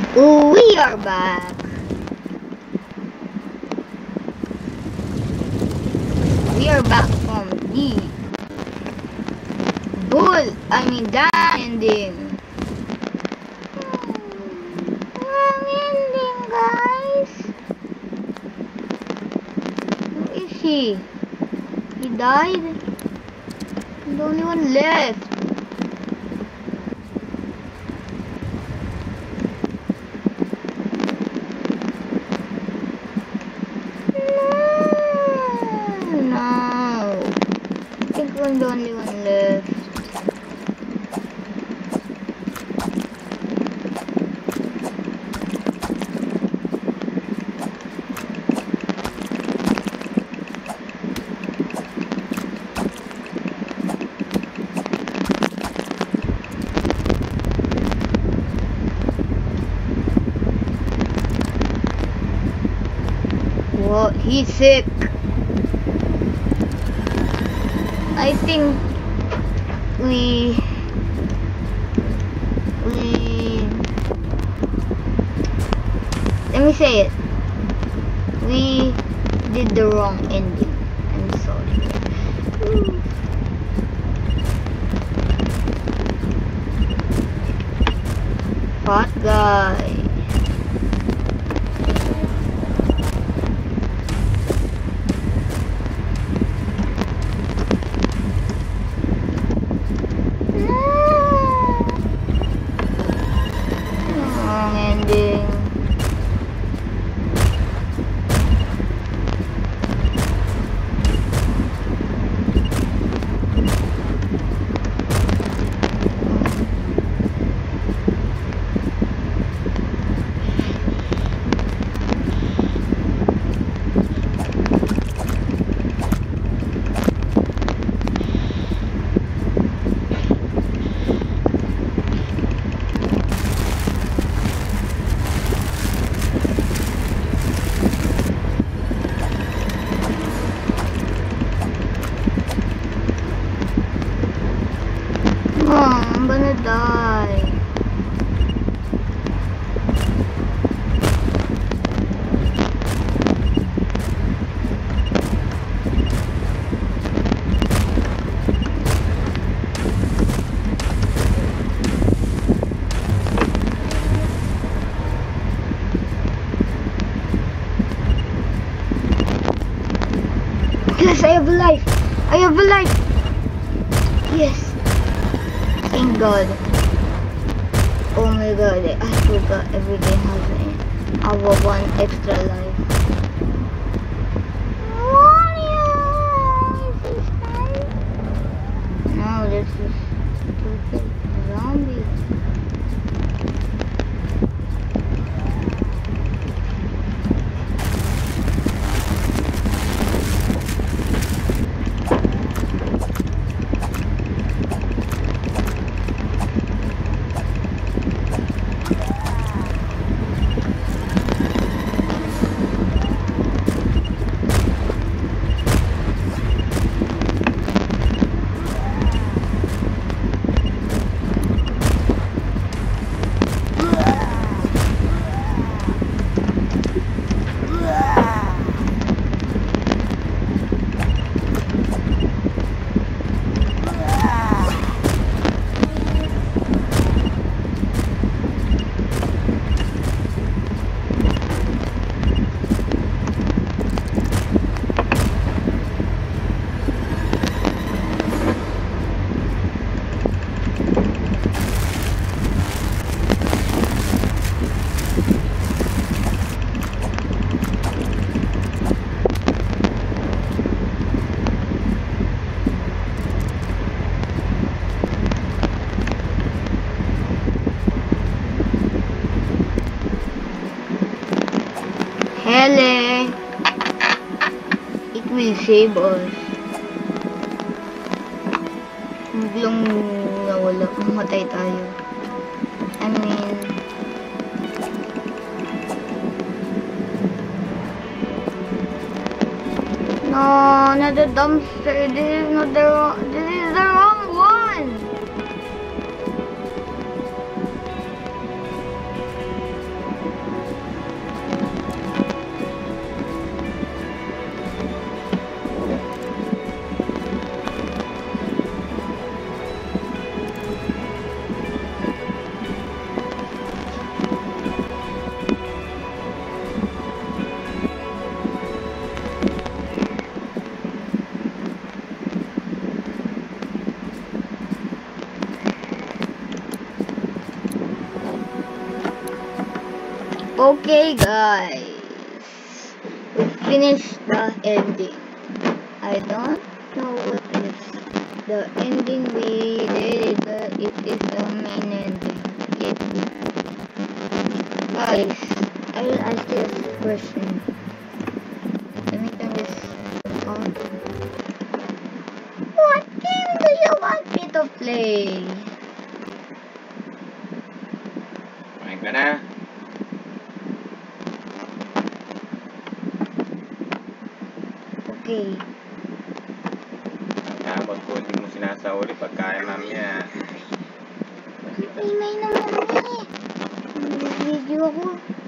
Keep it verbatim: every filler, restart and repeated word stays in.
Oh, we are back. We are back from the bull, I mean that ending. Wrong ending, guys. Who is he? He died? The only one left. I'm the only one left. What? He's sick. I think we we let me say it. We did the wrong ending. I'm sorry. Fat guy. I'm gonna die. Yes, I have a life. I have a life. Yes. Thank God. Oh my God, I forgot every game has our one extra life. No, this is stupid zombie. Hele, it will save us. Biglang nawala, mamatay tayo. I mean, no, not the dumpster. This is not the wrong. This is the wrong one. Okay guys, we finished the ending. I don't know what is the ending we did, but it is the main ending. It, guys, I will ask you a question. Let me turn this on. What game do you want me to play? Main ka na. Okay. Tapos po hindi mo sinasauli pagkaya mamaya. Ingay naman eh. Video ako.